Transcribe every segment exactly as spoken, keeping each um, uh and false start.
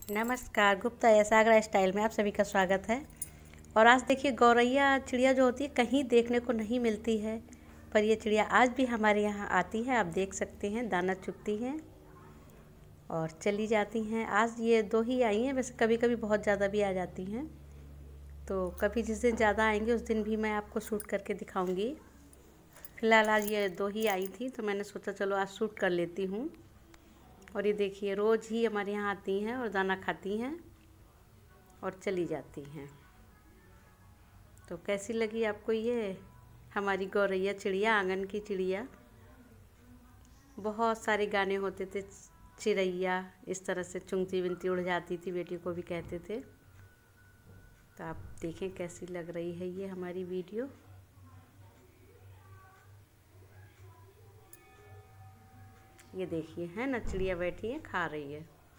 नमस्कार, गुप्ता या सागरा स्टाइल में आप सभी का स्वागत है। और आज देखिए, गौरैया चिड़िया जो होती है कहीं देखने को नहीं मिलती है, पर ये चिड़िया आज भी हमारे यहाँ आती है। आप देख सकते हैं, दाना चुगती हैं और चली जाती हैं। आज ये दो ही आई हैं, वैसे कभी कभी बहुत ज़्यादा भी आ जाती हैं। तो कभी जिस दिन ज़्यादा आएंगे उस दिन भी मैं आपको शूट करके दिखाऊंगी। फ़िलहाल आज ये दो ही आई थी, तो मैंने सोचा चलो आज शूट कर लेती हूँ। और ये देखिए, रोज़ ही हमारे यहाँ आती हैं और दाना खाती हैं और चली जाती हैं। तो कैसी लगी आपको ये हमारी गौरैया चिड़िया, आंगन की चिड़िया। बहुत सारे गाने होते थे, चिड़ैया इस तरह से चुंगती बिनती उड़ जाती थी, बेटी को भी कहते थे। तो आप देखें कैसी लग रही है ये हमारी वीडियो। ये देखिए, है ना, चिड़िया बैठी है, खा रही है।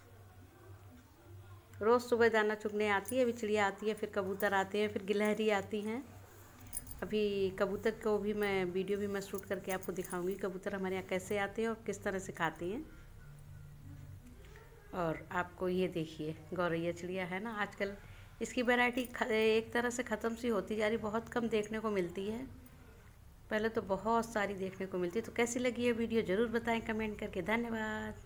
रोज़ सुबह दाना चुगने आती है। अभी चिड़िया आती है, फिर कबूतर आते हैं, फिर गिलहरी आती हैं। अभी कबूतर को भी मैं वीडियो भी मैं शूट करके आपको दिखाऊंगी, कबूतर हमारे यहाँ कैसे आते हैं और किस तरह से खाते हैं। और आपको ये देखिए, गौरैया चिड़िया है ना, आजकल इसकी वैरायटी एक तरह से ख़त्म सी होती जा रही, बहुत कम देखने को मिलती है। पहले तो बहुत सारी देखने को मिलती। तो कैसी लगी ये वीडियो ज़रूर बताएं कमेंट करके। धन्यवाद।